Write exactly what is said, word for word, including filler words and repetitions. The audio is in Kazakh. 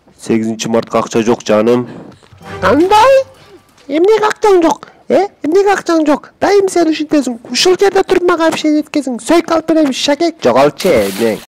сегизинчи мартка акча жок жаным. Кандай? Эмнеге акчаң жок? Э? Эмнеге акчаң жок? Дайым сен ушинтесиң. Ушул жерде туруп мага общение эткезиң. Сөйк алып берем, шакек. Жоголчу, эмне?